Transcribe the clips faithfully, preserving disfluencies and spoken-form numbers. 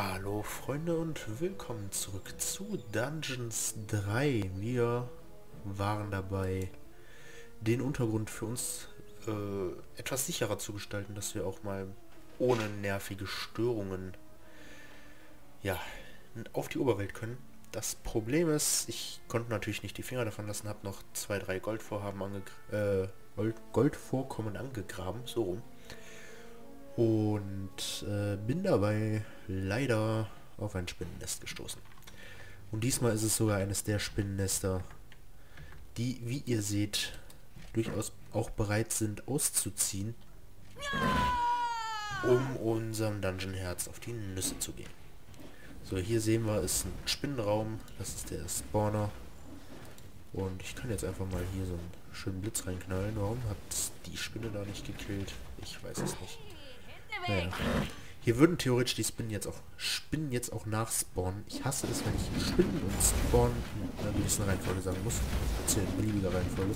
Hallo Freunde und willkommen zurück zu Dungeons drei. Wir waren dabei, den Untergrund für uns äh, etwas sicherer zu gestalten, dass wir auch mal ohne nervige Störungen ja, auf die Oberwelt können. Das Problem ist, ich konnte natürlich nicht die Finger davon lassen, habe noch zwei, drei Goldvorhaben ange äh, Gold Goldvorkommen angegraben, so rum. Und äh, bin dabei leider auf ein Spinnennest gestoßen. Und diesmal ist es sogar eines der Spinnennester, die, wie ihr seht, durchaus auch bereit sind auszuziehen, um unserem Dungeon-Herz auf die Nüsse zu gehen. So, hier sehen wir, ist ein Spinnenraum, das ist der Spawner. Und ich kann jetzt einfach mal hier so einen schönen Blitz reinknallen. Warum hat die Spinne da nicht gekillt? Ich weiß es nicht. Naja. Hier würden theoretisch die Spinnen jetzt auch Spinnen jetzt auch nachspawnen. Ich hasse es, wenn ich Spinnen und Spawn in einer gewissen Reihenfolge sagen muss. Beziehungsweise in beliebiger Reihenfolge.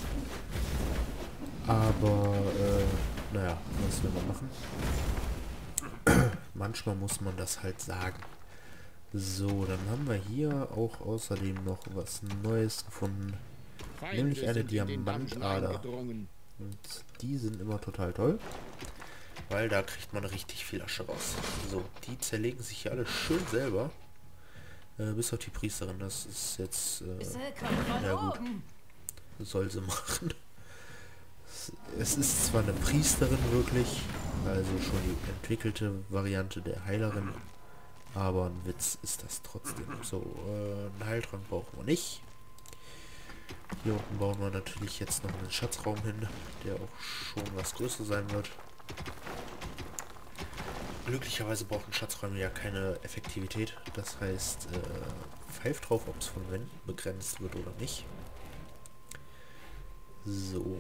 Aber, äh, naja, was will man machen? Manchmal muss man das halt sagen. So, dann haben wir hier auch außerdem noch was Neues gefunden. Feinde nämlich eine Diamantader. Und die sind immer total toll. Weil da kriegt man richtig viel Asche raus. So, die zerlegen sich hier alle schön selber. Äh, bis auf die Priesterin. Das ist jetzt... Äh, ja gut. Soll sie machen. Es ist zwar eine Priesterin wirklich. Also schon die entwickelte Variante der Heilerin. Aber ein Witz ist das trotzdem. So, äh, einen Heiltrank brauchen wir nicht. Hier unten bauen wir natürlich jetzt noch einen Schatzraum hin. Der auch schon was größer sein wird. Glücklicherweise brauchen Schatzräume ja keine Effektivität. Das heißt, äh, pfeift drauf, ob es von Wänden begrenzt wird oder nicht. So.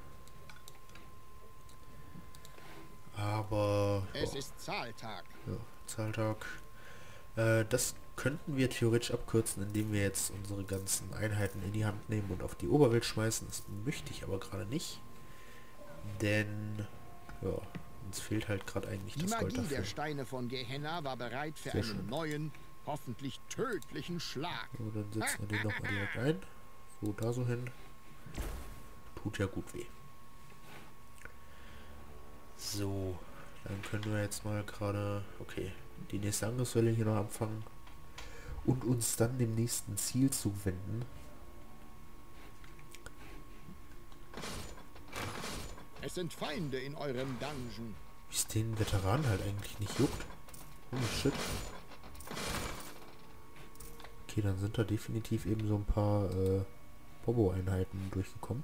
Aber... Es oh. ist Zahltag. Ja, Zahltag. Äh, das könnten wir theoretisch abkürzen, indem wir jetzt unsere ganzen Einheiten in die Hand nehmen und auf die Oberwelt schmeißen. Das möchte ich aber gerade nicht. Denn... ja... uns fehlt halt gerade eigentlich die das Magie Gold dafür. Der Steine von Gehenna war bereit für Sehr einen schön. neuen, hoffentlich tödlichen Schlag. So, dann setzen wir den nochmal direkt ein. So, da so hin. Tut ja gut weh. So, dann können wir jetzt mal gerade, okay, die nächste Angriffswelle hier noch anfangen. Und uns dann dem nächsten Ziel zuwenden. Es sind Feinde in eurem Dungeon. Wie es den Veteranen halt eigentlich nicht juckt. Oh shit. Okay, dann sind da definitiv eben so ein paar äh, Bobo-Einheiten durchgekommen.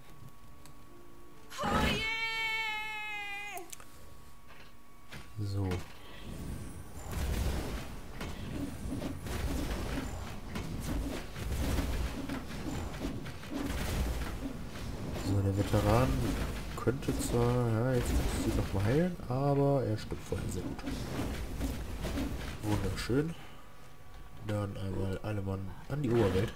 So. So, der Veteran könnte zwar, ja, jetzt muss sie noch mal heilen, aber er stirbt vorher sehr gut. Wunderschön. Dann einmal alle Mann an die Oberwelt.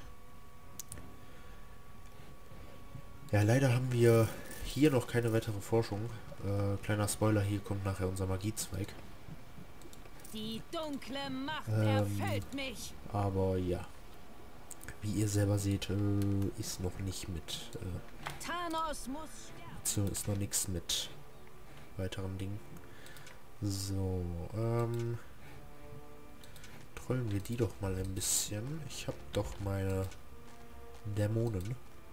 Ja, leider haben wir hier noch keine weitere Forschung. Äh, kleiner Spoiler, hier kommt nachher unser Magiezweig. Die dunkle Macht Ähm, erfüllt mich. Aber ja. Wie ihr selber seht, äh, ist noch nicht mit... Äh, Thanos muss sterben. ist noch nichts mit weiteren Dingen. So, ähm... trollen wir die doch mal ein bisschen. Ich habe doch meine Dämonen.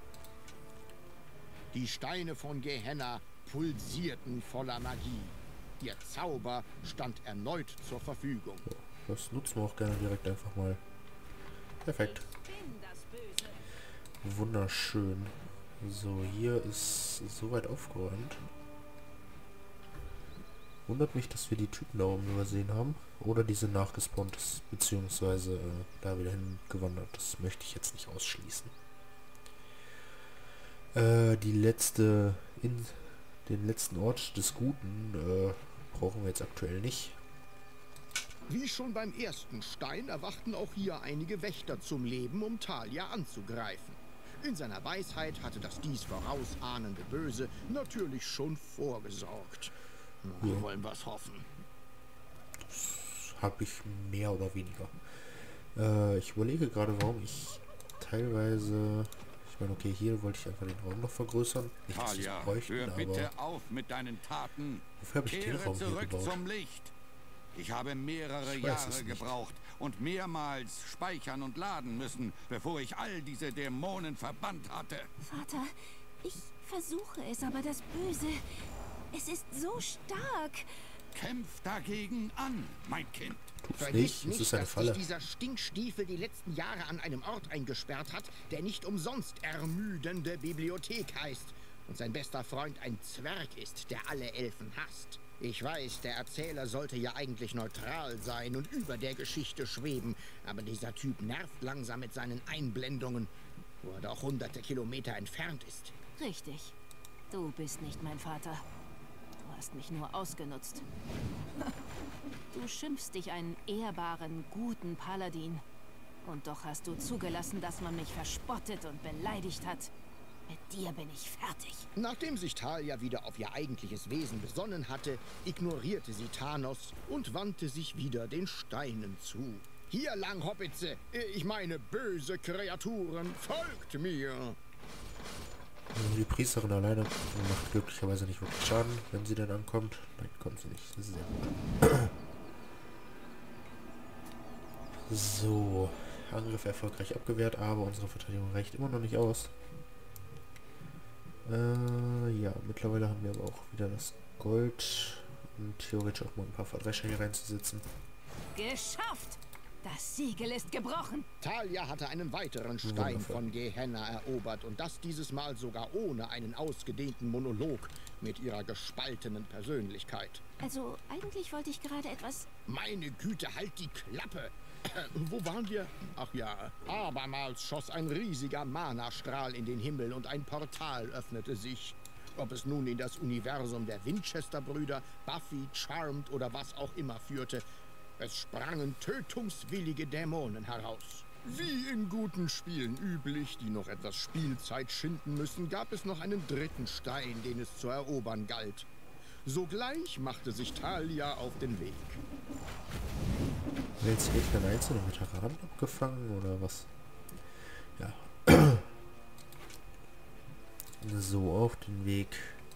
Die Steine von Gehenna pulsierten voller Magie. Ihr Zauber stand erneut zur Verfügung. So, das nutzen wir auch gerne direkt einfach mal. Perfekt. Bin das Böse. Wunderschön. So, hier ist soweit aufgeräumt. Wundert mich, dass wir die Typen da oben übersehen haben. Oder die sind nachgespawnt, beziehungsweise äh, da wieder hingewandert. Das möchte ich jetzt nicht ausschließen. Äh, die letzte, in den letzten Ort des Guten äh, brauchen wir jetzt aktuell nicht. Wie schon beim ersten Stein erwachten auch hier einige Wächter zum Leben, um Thalia anzugreifen. In seiner Weisheit hatte das dies vorausahnende Böse natürlich schon vorgesorgt. Ja. Wollen wir es hoffen. habe ich mehr oder weniger. Äh, ich überlege gerade, warum ich teilweise... Ich meine, okay, hier wollte ich einfach den Raum noch vergrößern. Nicht, dass ich es bräuchten, hör bitte aber... auf mit deinen Taten. Wofür habe ich den Kehre Raum hier zurück gebaut? zum Licht. Ich habe mehrere Ich weiß es Jahre nicht. gebraucht und mehrmals speichern und laden müssen, bevor ich all diese Dämonen verbannt hatte. Vater, ich versuche es, aber das Böse, es ist so stark. Kämpf dagegen an, mein Kind. Tut's Vergiss nicht, es nicht, ist eine dass Falle. dich dieser Stinkstiefel die letzten Jahre an einem Ort eingesperrt hat, der nicht umsonst ermüdende Bibliothek heißt und sein bester Freund ein Zwerg ist, der alle Elfen hasst. Ich weiß, der Erzähler sollte ja eigentlich neutral sein und über der Geschichte schweben, aber dieser Typ nervt langsam mit seinen Einblendungen, wo er doch hunderte Kilometer entfernt ist. Richtig. Du bist nicht mein Vater. Du hast mich nur ausgenutzt. Du schimpfst dich einen ehrbaren, guten Paladin. Und doch hast du zugelassen, dass man mich verspottet und beleidigt hat. Mit dir bin ich fertig. Nachdem sich Thalia wieder auf ihr eigentliches Wesen besonnen hatte, ignorierte sie Thanos und wandte sich wieder den Steinen zu. Hier lang, Hobbitze, ich meine böse Kreaturen, folgt mir! Also die Priesterin alleine macht glücklicherweise nicht wirklich Schaden, wenn sie dann ankommt. Nein, kommt sie nicht. Das ist sehr gut. So, Angriff erfolgreich abgewehrt, aber unsere Verteidigung reicht immer noch nicht aus. Äh, ja, mittlerweile haben wir aber auch wieder das Gold und theoretisch auch mal ein paar Verdrescher hier reinzusetzen. Geschafft! Das Siegel ist gebrochen. Thalia hatte einen weiteren Stein Wundervoll. von Gehenna erobert und das dieses Mal sogar ohne einen ausgedehnten Monolog mit ihrer gespaltenen Persönlichkeit. Also, eigentlich wollte ich gerade etwas... Meine Güte, halt die Klappe! Wo waren wir? Ach ja, abermals schoss ein riesiger Mana-Strahl in den Himmel und ein Portal öffnete sich. Ob es nun in das Universum der Winchester-Brüder, Buffy, Charmed oder was auch immer führte, es sprangen tötungswillige Dämonen heraus. Wie in guten Spielen üblich, die noch etwas Spielzeit schinden müssen, gab es noch einen dritten Stein, den es zu erobern galt. Sogleich machte sich Thalia auf den Weg. Haben wir jetzt hier einen einzelnen Veteranen abgefangen oder was? Ja. So, auf den Weg.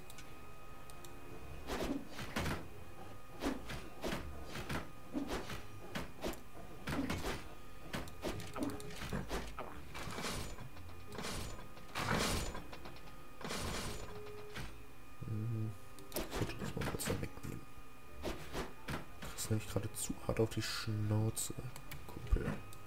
Nämlich gerade zu hart auf die Schnauze, Kumpel.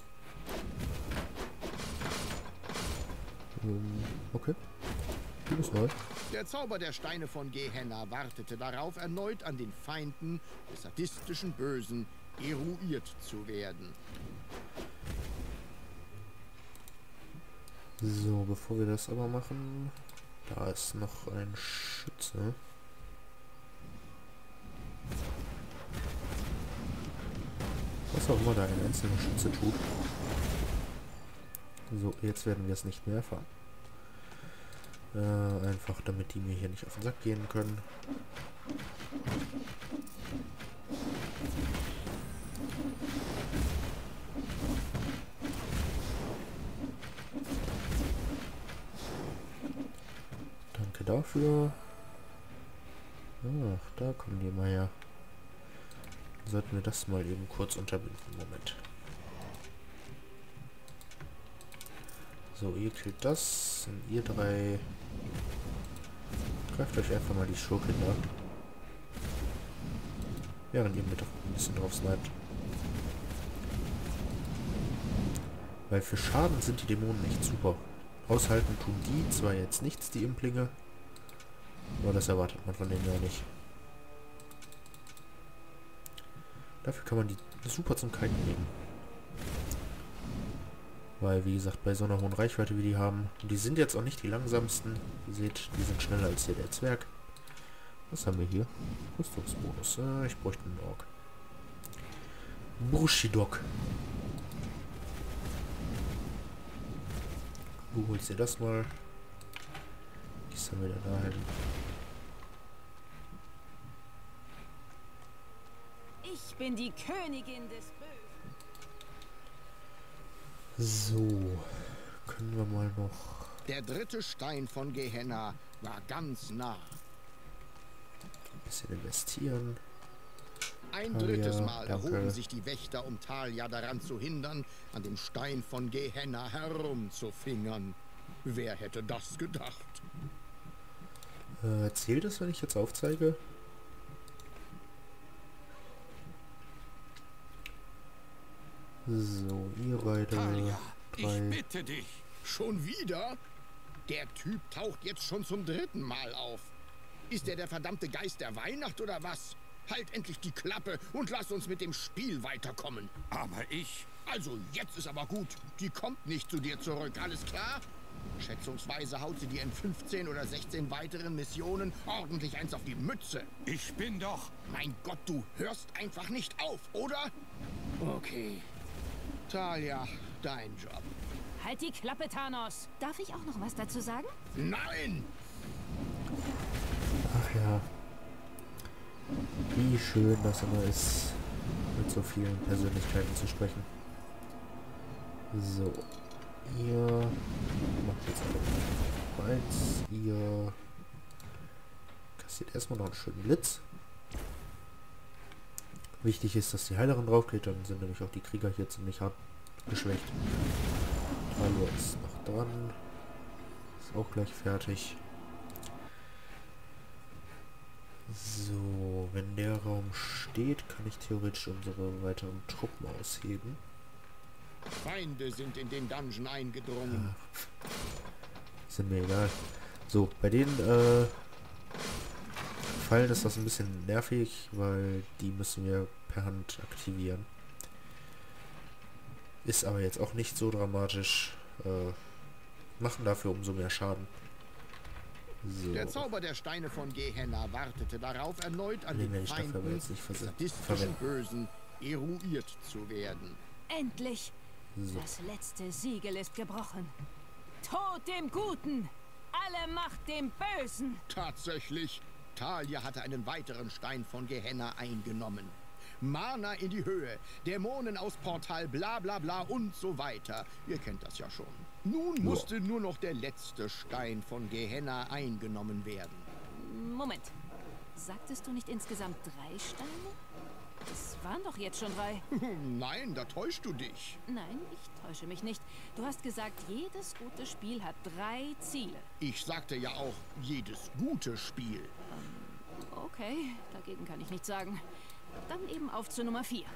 Ähm, okay. Du bist neu. Der Zauber der Steine von Gehenna wartete darauf, erneut an den Feinden des sadistischen Bösen eruiert zu werden. So, bevor wir das aber machen, da ist noch ein Schütze. Was auch immer da ein einzelner Schütze tut. So, jetzt werden wir es nicht mehr erfahren. Äh, einfach damit die mir hier nicht auf den Sack gehen können. Danke dafür. Ach, da kommen die mal her. Sollten wir das mal eben kurz unterbinden. Moment. So, ihr killt das. Und ihr drei... Greift euch einfach mal die Schurken da. Während ihr mit ein bisschen drauf sniped. Weil für Schaden sind die Dämonen echt super. Aushalten tun die zwar jetzt nichts, die Implinge. Aber das erwartet man von denen ja nicht. Dafür kann man die super zum Kiten legen. Weil, wie gesagt, bei so einer hohen Reichweite wie die haben, und die sind jetzt auch nicht die langsamsten. Ihr seht, die sind schneller als hier der Zwerg. Was haben wir hier? Rüstungsbonus. Äh, ich bräuchte einen Ork. Bushidok. Du holst dir das mal. Was haben wir denn da hin? Ich bin die Königin des Bösen. So, können wir mal noch... Der dritte Stein von Gehenna war ganz nah. Ein bisschen investieren. Ein Talia, drittes Mal danke. erhoben sich die Wächter, um Talia daran zu hindern, an dem Stein von Gehenna herumzufingern. Wer hätte das gedacht? Äh, zählt es, wenn ich jetzt aufzeige? So, ihr beide. Talia, ich drei. bitte dich. Schon wieder? Der Typ taucht jetzt schon zum dritten Mal auf. Ist er der verdammte Geist der Weihnacht oder was? Halt endlich die Klappe und lass uns mit dem Spiel weiterkommen. Aber ich... Also, jetzt ist aber gut. Die kommt nicht zu dir zurück, alles klar? Schätzungsweise haut sie dir in fünfzehn oder sechzehn weiteren Missionen ordentlich eins auf die Mütze. Ich bin doch... Mein Gott, du hörst einfach nicht auf, oder? Okay. Talia, dein Job. Halt die Klappe, Thanos. Darf ich auch noch was dazu sagen? Nein! Ach ja. Wie schön das immer ist, mit so vielen Persönlichkeiten zu sprechen. So. Ihr macht jetzt alle eins. Ihr kassiert erstmal noch einen schönen Blitz. Wichtig ist, dass die Heilerin drauf geht, dann sind nämlich auch die Krieger hier ziemlich hart geschwächt. Hallo ist noch dran. Ist auch gleich fertig. So, wenn der Raum steht, kann ich theoretisch unsere weiteren Truppen ausheben. Feinde sind in den Dungeon eingedrungen. Sind mir egal. So, bei den äh, Fallen ist das ein bisschen nervig, weil die müssen wir per Hand aktivieren. Ist aber jetzt auch nicht so dramatisch. Äh, machen dafür umso mehr Schaden. So. Der Zauber der Steine von Gehenna wartete darauf, erneut an Den werde den ich dafür aber Feinden jetzt nicht des verse- sadistischen verwenden. Bösen eruiert zu werden. Endlich! So. Das letzte Siegel ist gebrochen. Tod dem Guten! Alle Macht dem Bösen! Tatsächlich, Talia hatte einen weiteren Stein von Gehenna eingenommen. Mana in die Höhe, Dämonen aus Portal, bla bla bla und so weiter. Ihr kennt das ja schon. Nun Ja. musste nur noch der letzte Stein von Gehenna eingenommen werden. Moment. Sagtest du nicht insgesamt drei Steine? Das waren doch jetzt schon drei. Nein, da täuschst du dich. Nein, ich täusche mich nicht. Du hast gesagt, jedes gute Spiel hat drei Ziele. Ich sagte ja auch, jedes gute Spiel. Okay, dagegen kann ich nichts sagen. Dann eben auf zu Nummer vier.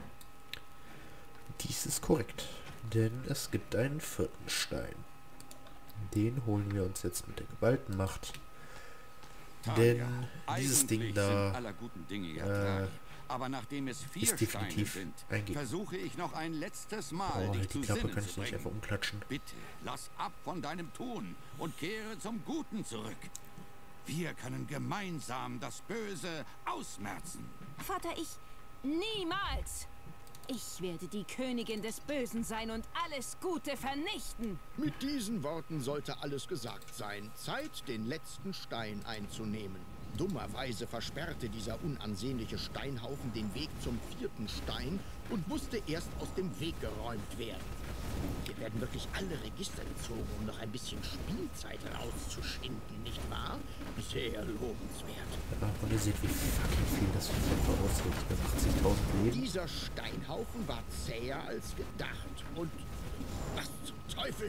Dies ist korrekt, denn es gibt einen vierten Stein. Den holen wir uns jetzt mit der geballten Macht. Talia, Denn dieses eigentlich Ding da sind aller guten Dinge ja äh, drei. Aber nachdem es vier ist Steine definitiv sind, ein Gegner. versuche ich noch ein letztes Mal, Oh, dich halt zu die Klappe, Sinnen kann zu ich nicht bringen. einfach umklatschen. Bitte, lass ab von deinem Tun und kehre zum Guten zurück. Wir können gemeinsam das Böse ausmerzen. Vater, ich... Niemals! Ich werde die Königin des Bösen sein und alles Gute vernichten. Mit diesen Worten sollte alles gesagt sein. Zeit, den letzten Stein einzunehmen. Dummerweise versperrte dieser unansehnliche Steinhaufen den Weg zum vierten Stein und musste erst aus dem Weg geräumt werden. Hier werden wirklich alle Register gezogen, um noch ein bisschen Spielzeit rauszuschinden, nicht wahr? Sehr lobenswert. Ja, und ihr seht, wie fucking viel das Pfeffer aushält. Mit achtzigtausend Leben. Dieser Steinhaufen war zäher als gedacht. Und was zum Teufel?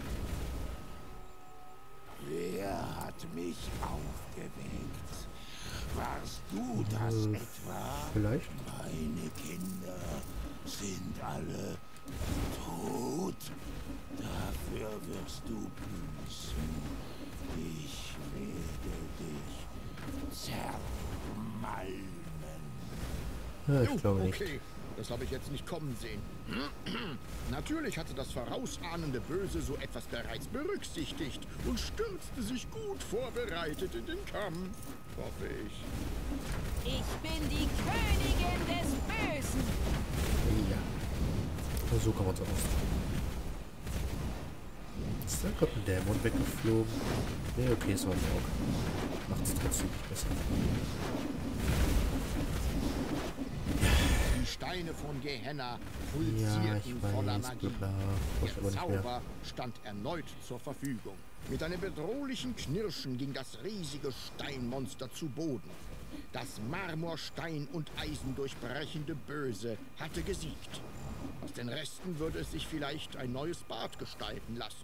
Wer hat mich aufgeweckt? Warst du das Äh, etwa? Vielleicht? Meine Kinder sind alle tot. Dafür wirst du büßen. Ich werde dich zermalmen. Ja, Jo, ich glaube nicht. okay, das habe ich jetzt nicht kommen sehen. Natürlich hatte das vorausahnende Böse so etwas bereits berücksichtigt und stürzte sich gut vorbereitet in den Kampf, hoffe ich. Ich bin die Königin des Bösen. Ja. Nur so kann man es auch ausdrücken. Ist da gerade ein Dämon weggeflogen? Nee, okay, es war ein Ork. Macht es trotzdem nicht besser. Die Steine von Gehenna Ja, ich pulsierten voller weiß, Magie. bla, brauch ich aber Der nicht mehr. Zauber stand erneut zur Verfügung. Mit einem bedrohlichen Knirschen ging das riesige Steinmonster zu Boden. Das Marmorstein und Eisen durchbrechende Böse hatte gesiegt. Aus den Resten würde es sich vielleicht ein neues Bad gestalten lassen.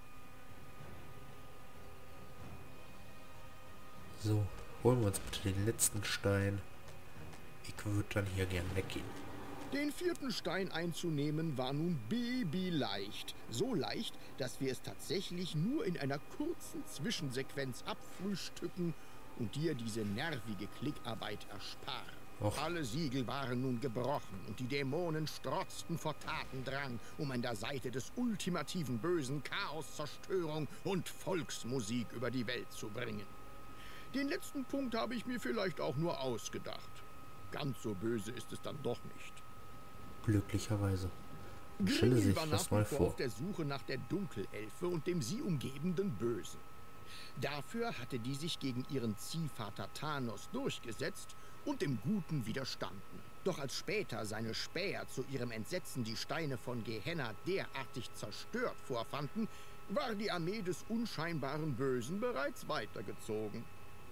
So, holen wir uns bitte den letzten Stein. Ich würde dann hier gern weggehen. Den vierten Stein einzunehmen war nun babyleicht. So leicht, dass wir es tatsächlich nur in einer kurzen Zwischensequenz abfrühstücken und dir diese nervige Klickarbeit ersparen. Och. Alle Siegel waren nun gebrochen und die Dämonen strotzten vor Tatendrang, um an der Seite des ultimativen Bösen Chaos, Zerstörung und Volksmusik über die Welt zu bringen. Den letzten Punkt habe ich mir vielleicht auch nur ausgedacht. Ganz so böse ist es dann doch nicht. Glücklicherweise. Stelle Grimli sich war das nach mal wie vor vor. auf der Suche nach der Dunkelelfe und dem sie umgebenden Bösen. Dafür hatte die sich gegen ihren Ziehvater Thanos durchgesetzt und dem Guten widerstanden. Doch als später seine Späher zu ihrem Entsetzen die Steine von Gehenna derartig zerstört vorfanden, war die Armee des unscheinbaren Bösen bereits weitergezogen.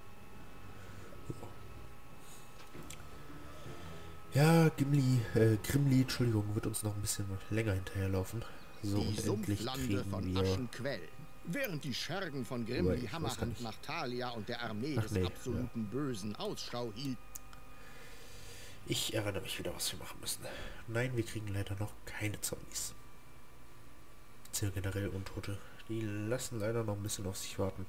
Ja, Gimli, äh, Grimli, Entschuldigung, wird uns noch ein bisschen länger hinterherlaufen. So, Die und endlich Sumpflande kriegen von wir... Aschenquell. Während die Schergen von Aber Grimli ich weiß gar Hammerhand nicht. nach Thalia und der Armee Ach des nee, absoluten Bösen Ausschau hielten, Ich erinnere mich wieder, was wir machen müssen. Nein, wir kriegen leider noch keine Zombies. Beziehungsweise generell Untote. Die lassen leider noch ein bisschen auf sich warten.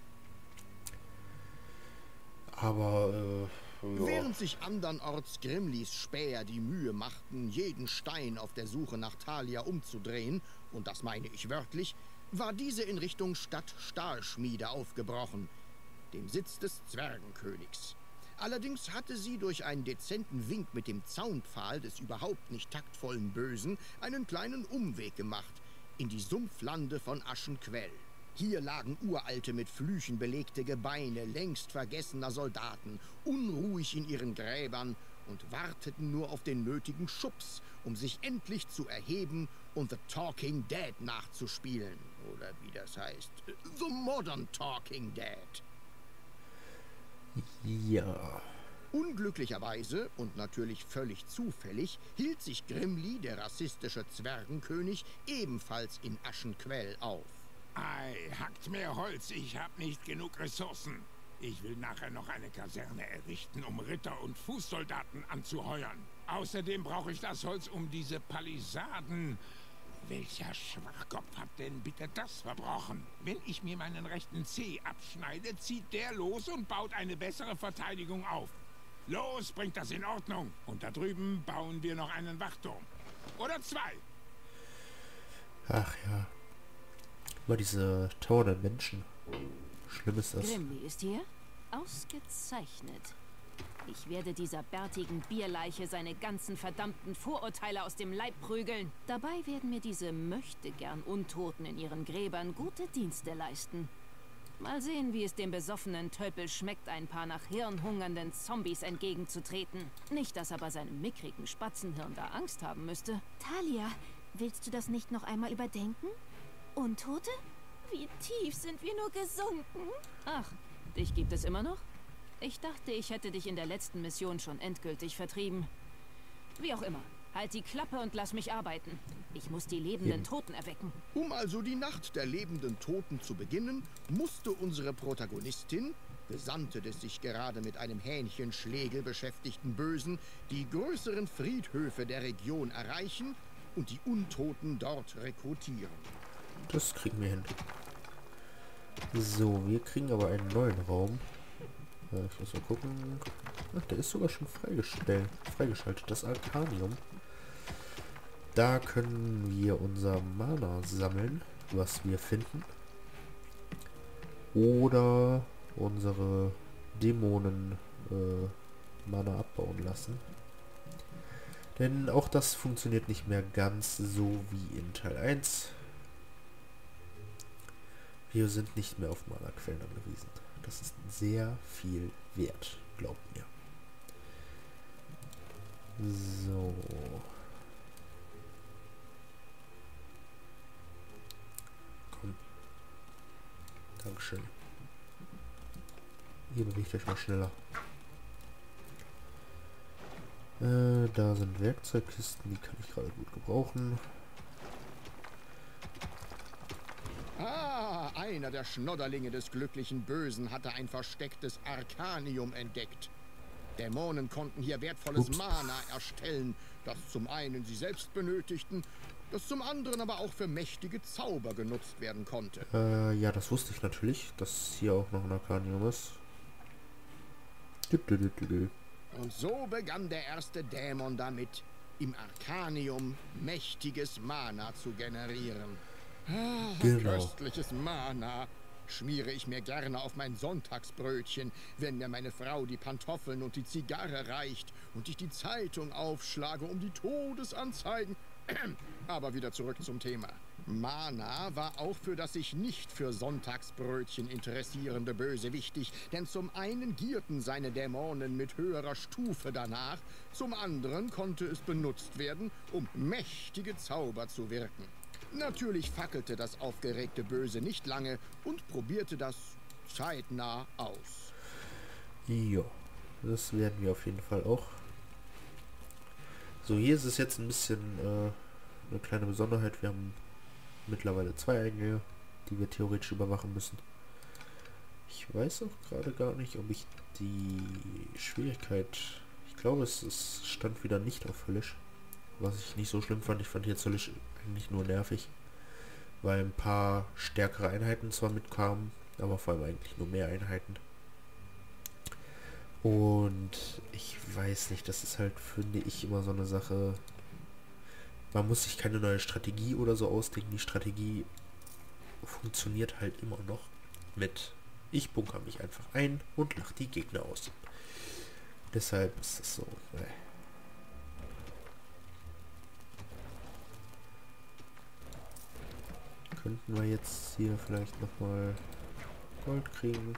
Aber, äh, ja. während sich andernorts Grimlis Späher die Mühe machten, jeden Stein auf der Suche nach Thalia umzudrehen, und das meine ich wörtlich, war diese in Richtung Stadt Stahlschmiede aufgebrochen, dem Sitz des Zwergenkönigs. Allerdings hatte sie durch einen dezenten Wink mit dem Zaunpfahl des überhaupt nicht taktvollen Bösen einen kleinen Umweg gemacht in die Sumpflande von Aschenquell. Hier lagen uralte, mit Flüchen belegte Gebeine längst vergessener Soldaten, unruhig in ihren Gräbern und warteten nur auf den nötigen Schubs, um sich endlich zu erheben und The Talking Dead nachzuspielen. Oder wie das heißt, The Modern Talking Dead. Ja. Unglücklicherweise und natürlich völlig zufällig hielt sich Grimli, der rassistische Zwergenkönig, ebenfalls in Aschenquell auf. Ei, hackt mehr Holz, ich hab nicht genug Ressourcen. Ich will nachher noch eine Kaserne errichten, um Ritter und Fußsoldaten anzuheuern. Außerdem brauche ich das Holz, um diese Palisaden... Welcher Schwachkopf hat denn bitte das verbrochen? Wenn ich mir meinen rechten Zeh abschneide, zieht der los und baut eine bessere Verteidigung auf. Los, bringt das in Ordnung. Und da drüben bauen wir noch einen Wachturm. Oder zwei. Ach ja. Immer diese tauernden Menschen. Schlimm ist das. Grimli ist hier? Ausgezeichnet. Ich werde dieser bärtigen Bierleiche seine ganzen verdammten Vorurteile aus dem Leib prügeln. Dabei werden mir diese möchtegern Untoten in ihren Gräbern gute Dienste leisten. Mal sehen, wie es dem besoffenen Tölpel schmeckt, ein paar nach Hirn hungernden Zombies entgegenzutreten. Nicht, dass aber seinem mickrigen Spatzenhirn da Angst haben müsste. Thalia, willst du das nicht noch einmal überdenken? Untote? Wie tief sind wir nur gesunken? Ach, dich gibt es immer noch? Ich dachte, ich hätte dich in der letzten Mission schon endgültig vertrieben. Wie auch immer. Halt die Klappe und lass mich arbeiten. Ich muss die lebenden Toten erwecken. Um also die Nacht der lebenden Toten zu beginnen, musste unsere Protagonistin, Gesandte des sich gerade mit einem Hähnchenschlegel beschäftigten Bösen, die größeren Friedhöfe der Region erreichen und die Untoten dort rekrutieren. Das kriegen wir hin. So, wir kriegen aber einen neuen Raum. Ja, ich muss mal gucken. Ach, der ist sogar schon freigestellt, freigeschaltet. Das Arcanium. Da können wir unser Mana sammeln, was wir finden. Oder unsere Dämonen äh, Mana abbauen lassen. Denn auch das funktioniert nicht mehr ganz so wie in Teil eins. Wir sind nicht mehr auf Mana-Quellen angewiesen. Das ist sehr viel wert, glaubt mir. So. Komm. Dankeschön. Hier bewegt euch mal schneller. Äh, da sind Werkzeugkisten, die kann ich gerade gut gebrauchen. Ah, einer der Schnodderlinge des glücklichen Bösen hatte ein verstecktes Arkanium entdeckt. Dämonen konnten hier wertvolles Ups. Mana erstellen, das zum einen sie selbst benötigten, das zum anderen aber auch für mächtige Zauber genutzt werden konnte. Äh, ja, das wusste ich natürlich, dass hier auch noch ein Arkanium ist. Und so begann der erste Dämon damit, im Arkanium mächtiges Mana zu generieren. Ah, Genau. Köstliches Mana schmiere ich mir gerne auf mein Sonntagsbrötchen, wenn mir meine Frau die Pantoffeln und die Zigarre reicht und ich die Zeitung aufschlage, um die Todesanzeigen... Aber wieder zurück zum Thema. Mana war auch für das sich nicht für Sonntagsbrötchen interessierende Böse wichtig, denn zum einen gierten seine Dämonen mit höherer Stufe danach, zum anderen konnte es benutzt werden, um mächtige Zauber zu wirken. Natürlich fackelte das aufgeregte Böse nicht lange und probierte das zeitnah aus. Ja, das werden wir auf jeden Fall auch. So, hier ist es jetzt ein bisschen äh, eine kleine Besonderheit. Wir haben mittlerweile zwei Eingänge, die wir theoretisch überwachen müssen. Ich weiß auch gerade gar nicht, ob ich die Schwierigkeit... Ich glaube, es, es stand wieder nicht auf höllisch. Was ich nicht so schlimm fand. Ich fand jetzt höllisch eigentlich nur nervig. Weil ein paar stärkere Einheiten zwar mitkamen, aber vor allem eigentlich nur mehr Einheiten. Und ich weiß nicht, das ist halt, finde ich, immer so eine Sache. Man muss sich keine neue Strategie oder so ausdenken. Die Strategie funktioniert halt immer noch mit: Ich bunkere mich einfach ein und lache die Gegner aus. Deshalb ist es so. Äh. Könnten wir jetzt hier vielleicht nochmal Gold kriegen?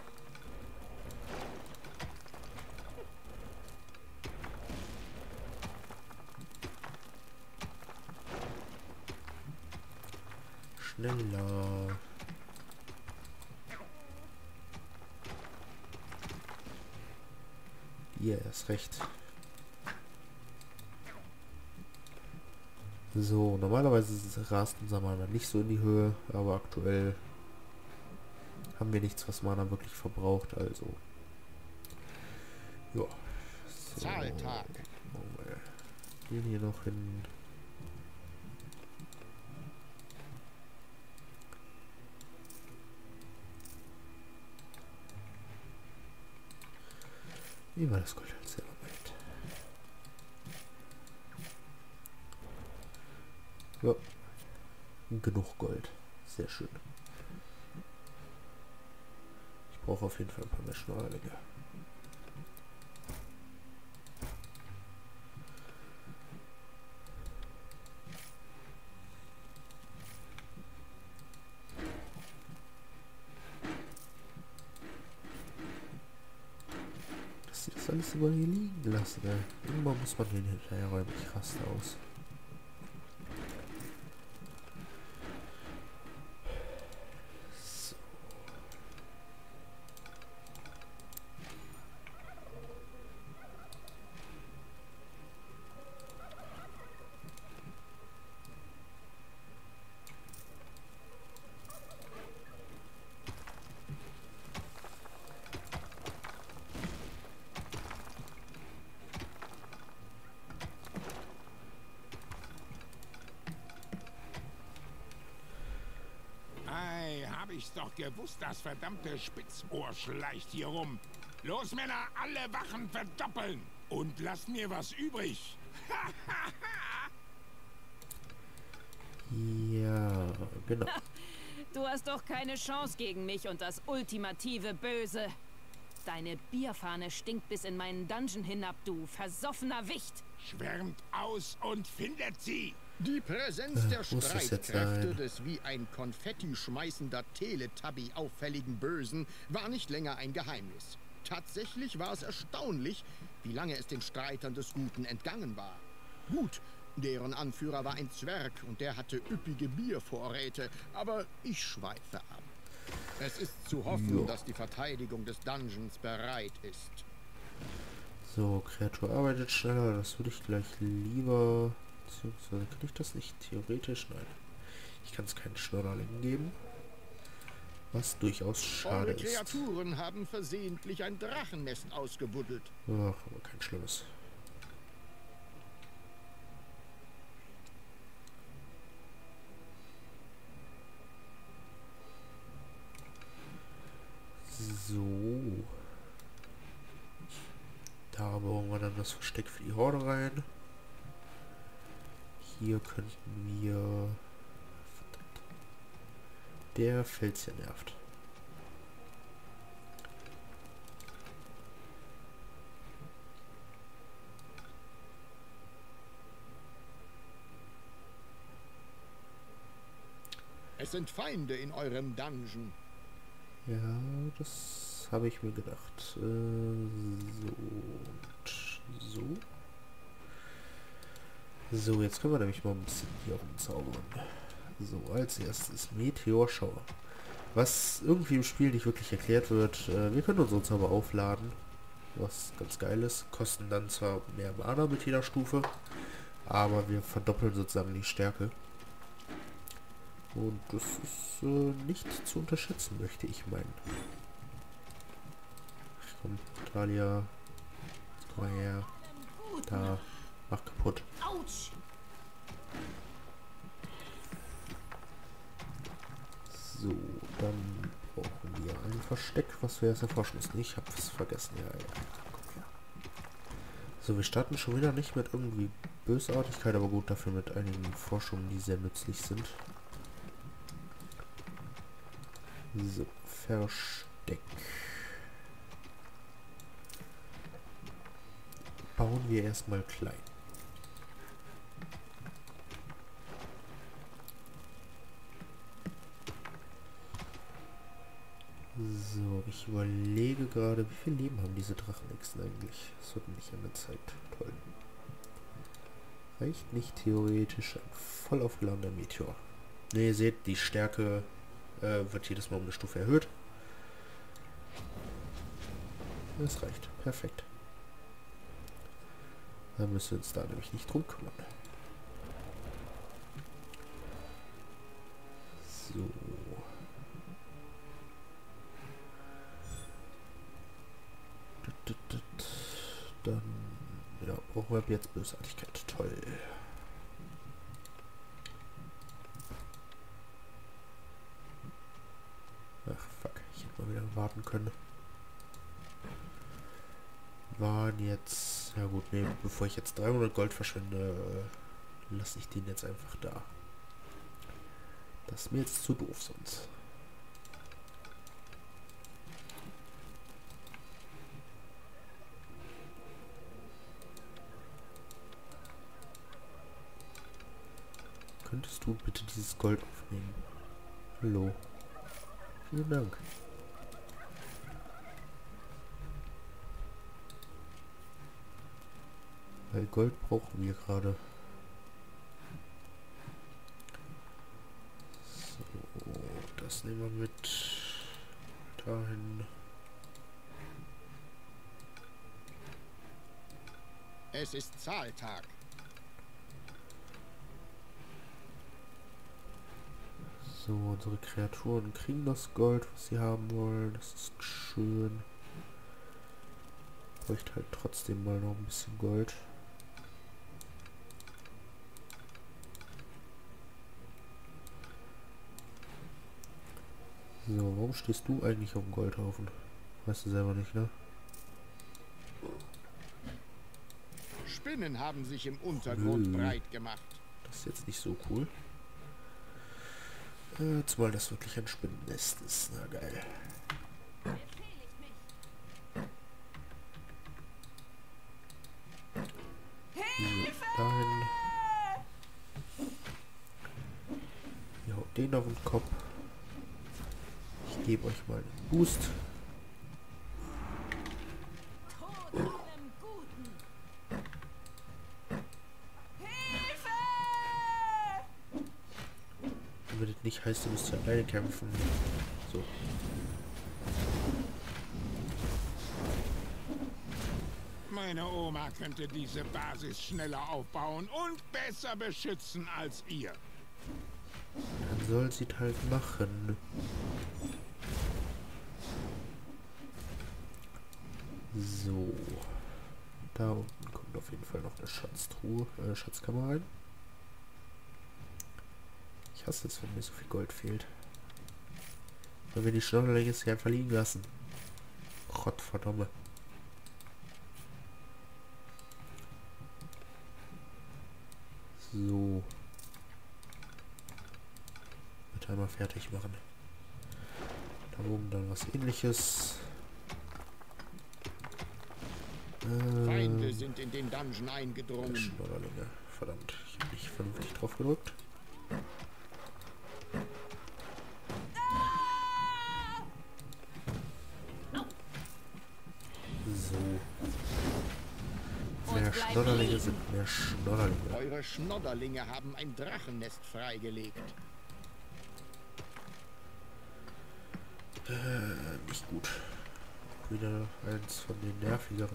Schneller. Ja, ist recht. So, normalerweise rast unser Mana nicht so in die Höhe, aber aktuell haben wir nichts, was Mana wirklich verbraucht, also. Ja. So. Zahltag. Gehen hier noch hin. Wie war das Gold als selber wert? Ja. Genug Gold. Sehr schön. Ich brauche auf jeden Fall ein paar mehr Schnurrlinge. Dass sie das alles über hier liegen lassen, ne? Irgendwann muss man den hinterher räumen. Ich raste aus. Hab ich's doch gewusst, das verdammte Spitzohr schleicht hier rum. Los, Männer, alle Wachen verdoppeln und lasst mir was übrig. Ja, genau. Du hast doch keine Chance gegen mich und das ultimative Böse. Deine Bierfahne stinkt bis in meinen Dungeon hinab, du versoffener Wicht. Schwärmt aus und findet sie. Die Präsenz der Muss das jetzt Streitkräfte sein? des wie ein Konfetti schmeißender Teletubby auffälligen Bösen war nicht länger ein Geheimnis. Tatsächlich war es erstaunlich, wie lange es den Streitern des Guten entgangen war. Gut, deren Anführer war ein Zwerg und der hatte üppige Biervorräte, aber ich schweife ab. Es ist zu hoffen, jo. dass die Verteidigung des Dungeons bereit ist. So, Kreatur arbeitet schneller, das würde ich gleich lieber... Beziehungsweise kann ich das nicht theoretisch? Nein. Ich kann es keinen Schnodderling geben. Was durchaus schade ist. Eure Kreaturen haben versehentlich ein Drachennest ausgebuddelt. Ach, aber kein Schlimmes. So. Da bauen wir dann das Versteck für die Horde rein. Hier könnten wir... Verdammt. Der Fels hier nervt. Es sind Feinde in eurem Dungeon. Ja, das habe ich mir gedacht. Äh, so und so. So, jetzt können wir nämlich mal ein bisschen hier rumzaubern. So, als erstes Meteorschauer. Was irgendwie im Spiel nicht wirklich erklärt wird. Äh, wir können unsere Zauber aufladen. Was ganz geil ist. Kosten dann zwar mehr Mana mit jeder Stufe, aber wir verdoppeln sozusagen die Stärke. Und das ist äh, nicht zu unterschätzen, möchte ich meinen. Ach komm, Talia. Komm mal her. Da. Mach kaputt. Autsch! So, dann brauchen wir ein Versteck, was wir jetzt erforschen müssen. Ich habe es vergessen. Ja, ja. Komm her. So, wir starten schon wieder nicht mit irgendwie Bösartigkeit, aber gut, dafür mit einigen Forschungen, die sehr nützlich sind. So, Versteck. Bauen wir erstmal klein. So, ich überlege gerade, wie viel Leben haben diese Drachenechsen eigentlich? Das wird nicht angezeigt. Toll. Reicht nicht theoretisch ein voll aufgeladener Meteor. Ne, ihr seht, die Stärke äh, wird jedes Mal um eine Stufe erhöht. Das reicht. Perfekt. Dann müssen wir uns da nämlich nicht drum kümmern. So. Dann ja, brauchen wir jetzt Bösartigkeit. Toll. Ach fuck, ich hätte mal wieder warten können. Waren jetzt... Ja gut, nee, bevor ich jetzt dreihundert Gold verschwende, äh, lasse ich den jetzt einfach da. Das ist mir jetzt zu doof sonst. Könntest du bitte dieses Gold aufnehmen? Hallo. Vielen Dank. Weil Gold brauchen wir gerade. So, das nehmen wir mit dahin. Es ist Zahltag. So, unsere Kreaturen kriegen das Gold, was sie haben wollen. Das ist schön. Bräuchte halt trotzdem mal noch ein bisschen Gold. So, warum stehst du eigentlich auf dem Goldhaufen? Weißt du selber nicht, ne? Spinnen haben sich im Untergrund Nö. breit gemacht. Das ist jetzt nicht so cool. Äh, zumal das wirklich ein Spinnennest ist. Na geil. So, dahin. Hier haut den auf den Kopf. Ich gebe euch mal einen Boost. Damit es nicht heißt, du musst ja alleine kämpfen. So. Meine Oma könnte diese Basis schneller aufbauen und besser beschützen als ihr. Dann soll sie halt machen. So. Da unten kommt auf jeden Fall noch eine Schatztruhe, äh, Schatzkammer rein. Ich hasse es, wenn mir so viel Gold fehlt. Wenn wir die Schnodderlinge jetzt hier einfach liegen lassen. Gott verdammt. So. Bitte einmal fertig machen. Da oben dann was Ähnliches. Ähm, Feinde sind in den Dungeon eingedrungen. Schnodderlinge. Verdammt, ich habe nicht vernünftig drauf gedrückt. So. Mehr Schnodderlinge sind mehr Schnodderlinge. Eure Schnodderlinge haben ein Drachennest freigelegt. Äh, nicht gut. Wieder eins von den nervigeren.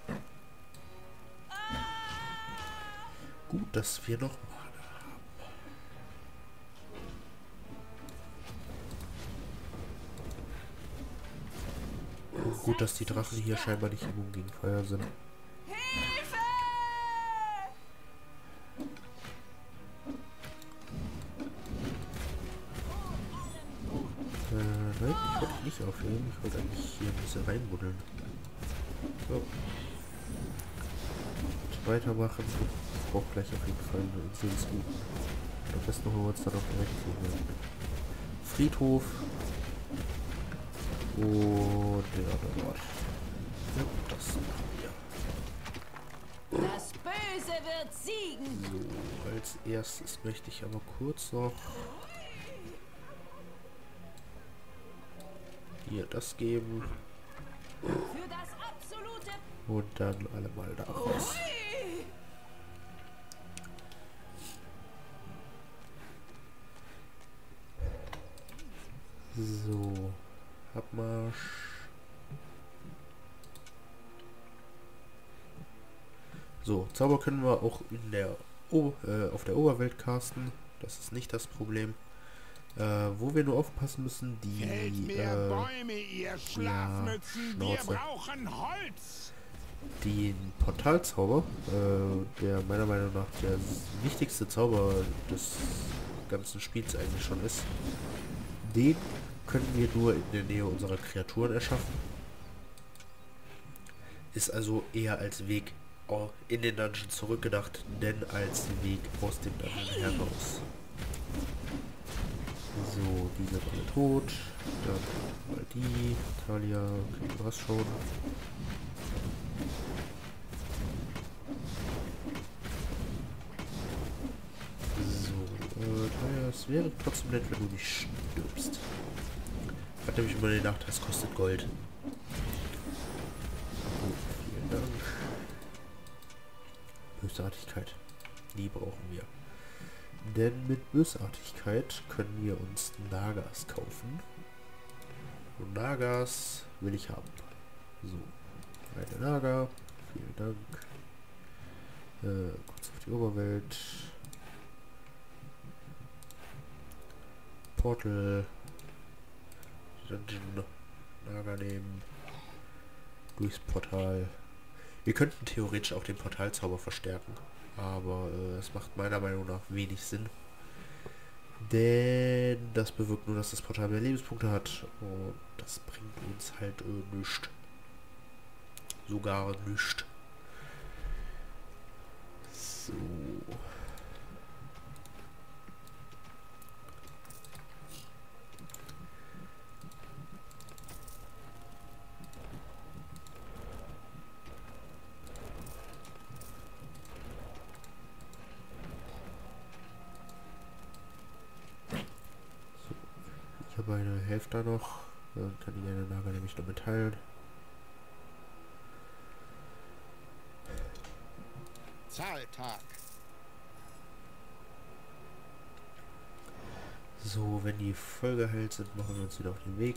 Gut, dass wir noch Mana haben. Und gut, dass die Drachen hier scheinbar nicht immun gegen Feuer sind. Äh, nein, ich wollte nicht aufhören. Ich wollte eigentlich hier ein bisschen reinbuddeln. So. Und weitermachen. Ich brauche gleich auf jeden Fall eine Insel des Guten. Am besten holen wir uns dann noch direkt den Friedhof. Und den anderen Ort. Ja, das machen wir. Das Böse wird siegen. So, als erstes möchte ich aber kurz noch hier das geben. Für das absolute. Und dann alle mal da raus. So, Abmarsch. So, Zauber können wir auch in der o äh, auf der Oberwelt casten. Das ist nicht das Problem. Äh, wo wir nur aufpassen müssen, die Fällt mir äh, Bäume, ihr Schlafmützen, wir Schnauze. brauchen Holz. den Portalzauber, äh, der meiner Meinung nach der wichtigste Zauber des ganzen Spiels eigentlich schon ist. Den können wir nur in der Nähe unserer Kreaturen erschaffen. Ist also eher als Weg in den Dungeon zurückgedacht, denn als Weg aus dem Dungeon heraus. So, die sind alle tot. Dann mal die. Talia, kriegen wir das schon. So, äh, Talia, es wäre trotzdem nett, wenn du nicht stirbst. Hat nämlich immer den Nachteil, es kostet Gold. Gut, vielen Dank. Bösartigkeit. Die brauchen wir. Denn mit Bösartigkeit können wir uns Nagas kaufen. Und Nagas will ich haben. So. Eine Naga. Vielen Dank. Äh, kurz auf die Oberwelt. Portal. Dungeon. Naga nehmen. Durchs Portal. Wir könnten theoretisch auch den Portalzauber verstärken, aber äh, es macht meiner Meinung nach wenig Sinn. Denn das bewirkt nur, dass das Portal mehr Lebenspunkte hat und das bringt uns halt äh, nichts. Sogar nichts. So. Ich habe eine Hälfte noch. Dann kann ich eine Naga nämlich damit teilen. Zahltag. So, wenn die voll geheilt sind, machen wir uns wieder auf den Weg.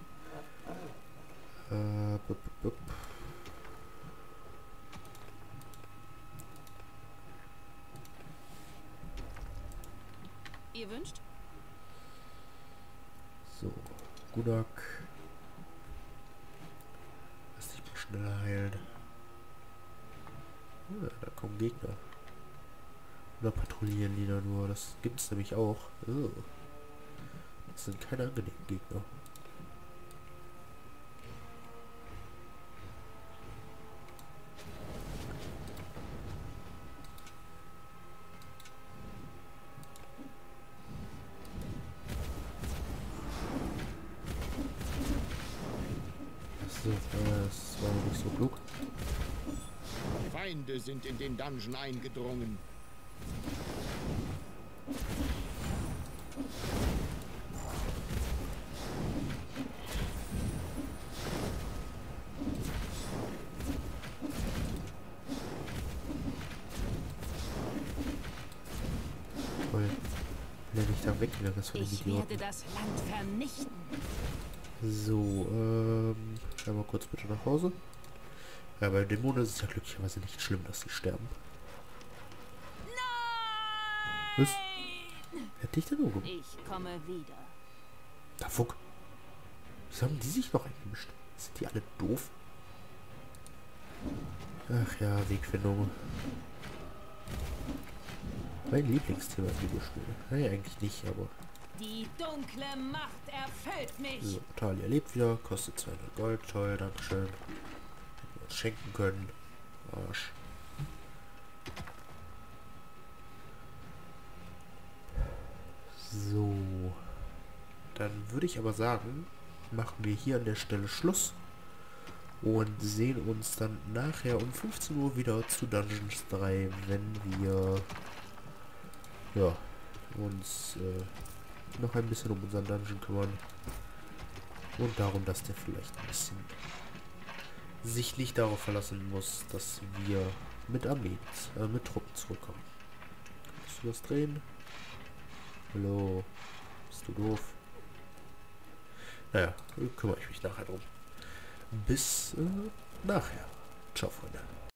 Äh, bup, bup, bup. Ihr wünscht? So, Gudak. Lass dich mal schneller heilen. Ja, da kommen Gegner. Oder patrouillieren die da nur? Das gibt es nämlich auch. Oh. Das sind keine angenehmen Gegner. Das, das war nicht so klug. Feinde sind in den Dungeon eingedrungen. Toll. Wenn er nicht da weggegangen ist von den Ich Idioten. werde das Land vernichten. So, ähm, einmal kurz bitte nach Hause. Ja, bei Dämonen ist es ja glücklicherweise nicht schlimm, dass sie sterben. Was? Wer hat dich denn umgebracht? Ich komme wieder. Da Fuck. Wieso haben die sich noch eingemischt? Sind die alle doof? Ach ja, Wegfindung. Mein Lieblingsthema im Videospiel. Naja, eigentlich nicht, aber... Die dunkle Macht erfüllt mich. So, Talia lebt wieder, kostet zweihundert Gold, toll, dankeschön. Hätten wir uns schenken können. Arsch. So. Dann würde ich aber sagen, machen wir hier an der Stelle Schluss. Und sehen uns dann nachher um fünfzehn Uhr wieder zu Dungeons drei, wenn wir ja, uns äh, noch ein bisschen um unseren Dungeon kümmern. Und darum, dass der vielleicht ein bisschen sich nicht darauf verlassen muss, dass wir mit Armeen, äh, mit Truppen zurückkommen. Kannst du das drehen? Hallo? Bist du doof? Naja, kümmere ich mich nachher drum. Bis äh, nachher. Ciao, Freunde.